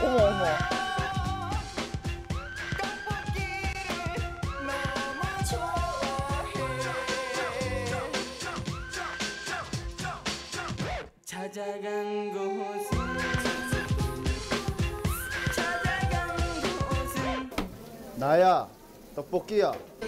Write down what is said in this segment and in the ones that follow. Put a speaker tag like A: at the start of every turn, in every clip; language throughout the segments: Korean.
A: 어머, 어머.
B: 찾아간 곳은
C: 나야, 떡볶이야.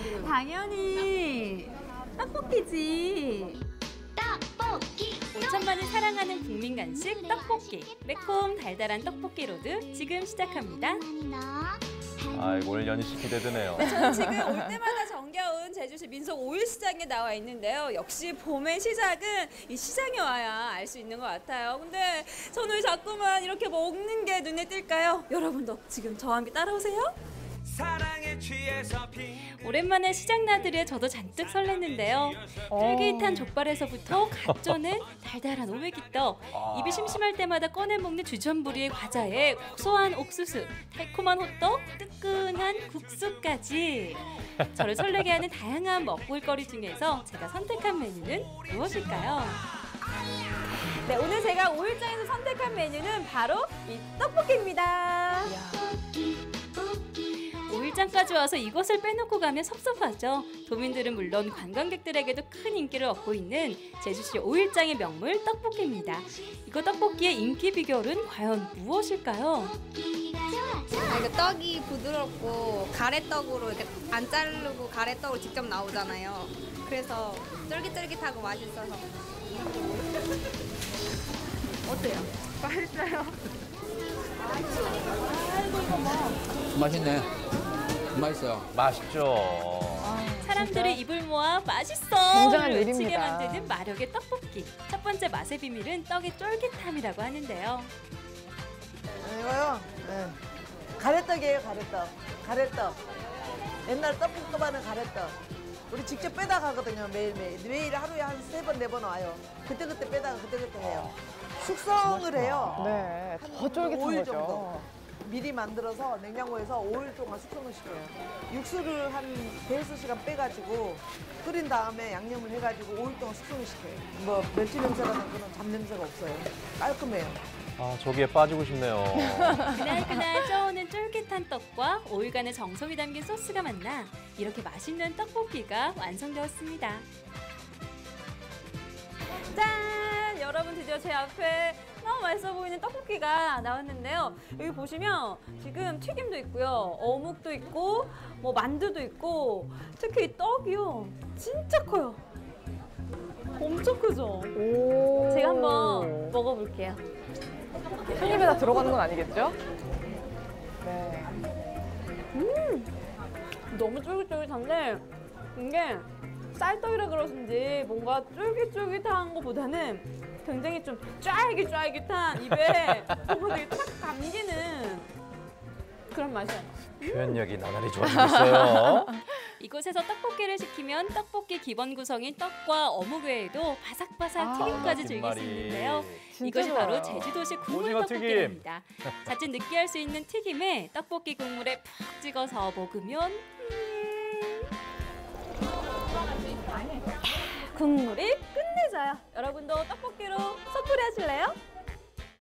D: 당연히 떡볶이지.
E: 떡볶이
D: 5천만을 사랑하는 국민 간식 떡볶이. 매콤 달달한 떡볶이 로드 지금 시작합니다.
F: 아이고, 오늘 연희 씨 기대되네요.
G: 저는 지금 올 때마다 정겨운 제주시 민속 5일시장에 나와 있는데요. 역시 봄의 시작은 이 시장에 와야 알 수 있는 것 같아요. 근데 저는 왜 자꾸만 이렇게 먹는 게 눈에 띌까요? 여러분도 지금 저와 함께 따라오세요.
B: 사랑에 취해서
D: 오랜만에 시장 나들이에 저도 잔뜩 설렜는데요. 쫄깃한 족발에서부터 갓 쪄낸 달달한 오메기떡, 입이 심심할 때마다 꺼내 먹는 주전부리의 과자에 고소한 옥수수, 달콤한 호떡, 뜨끈한 국수까지. 저를 설레게 하는 다양한 먹볼거리 중에서 제가 선택한 메뉴는 무엇일까요?
G: 네, 오늘 제가 5일장에서 선택한 메뉴는 바로 이 떡볶이입니다.
D: 5일장까지 와서 이것을 빼놓고 가면 섭섭하죠. 도민들은 물론 관광객들에게도 큰 인기를 얻고 있는 제주시 5일장의 명물 떡볶이입니다. 이거 떡볶이의 인기 비결은 과연 무엇일까요?
H: 이거 떡이 부드럽고 가래떡으로 이렇게 안 자르고 가래떡으로 직접 나오잖아요. 그래서 쫄깃쫄깃하고 맛있어서. 어때요? 맛있어요.
I: 맛있네. 맛있어요.
F: 맛있죠.
D: 사람들이 입을 모아 맛있어!
A: 굉장한
D: 를 외치게
A: 요리입니다.
D: 만드는 마력의 떡볶이. 첫 번째 맛의 비밀은 떡의 쫄깃함이라고 하는데요.
J: 이거요? 네. 가래떡이에요, 가래떡. 가래떡. 옛날 떡볶이 하는 가래떡. 우리 직접 빼다 가거든요, 매일매일. 매일 하루에 한 3번, 4번 와요. 그때그때 빼다가 그때그때 해요. 숙성을 해요.
A: 네, 더 쫄깃한
J: 5일
A: 거죠.
J: 정도. 미리 만들어서 냉장고에서 5일 동안 숙성을 시켜요. 육수를 한 대여섯 시간 빼가지고 끓인 다음에 양념을 해가지고 5일 동안 숙성을 시켜요. 뭐 멸치 냄새라는 거는 잡냄새가 없어요. 깔끔해요.
F: 아, 저기에 빠지고 싶네요.
D: 그날그날 쪄오는 쫄깃한 떡과 5일간의 정성이 담긴 소스가 만나 이렇게 맛있는 떡볶이가 완성되었습니다.
G: 짠! 여러분 드디어 제 앞에 너무 맛있어 보이는 떡볶이가 나왔는데요. 여기 보시면 지금 튀김도 있고요. 어묵도 있고 뭐 만두도 있고 특히 이 떡이요. 진짜 커요. 엄청 크죠?
A: 오.
G: 제가 한번 먹어볼게요.
A: 한 입에 다 들어가는 건 아니겠죠? 네.
G: 너무 쫄깃쫄깃한데 이게 쌀떡이라 그러신지 뭔가 쫄깃쫄깃한 것보다는 굉장히 좀 쫄깃쫄깃한 입에 뭔가 되게 탁 감기는 그런 맛이에요.
F: 표현력이 나날이 좋아지고 있어요.
D: 이곳에서 떡볶이를 시키면 떡볶이 기본 구성인 떡과 어묵 외에도 바삭바삭 튀김까지 즐길 수 있는데요.
A: 진짜
D: 이것이
A: 좋아요.
D: 바로 제주도식 국물
F: 오징어 튀김.
D: 떡볶이입니다. 자칫 느끼할 수 있는 튀김에 떡볶이 국물에 푹 찍어서 먹으면
G: 국물이 끝내줘요. 여러분도 떡볶이로 소풀이 하실래요?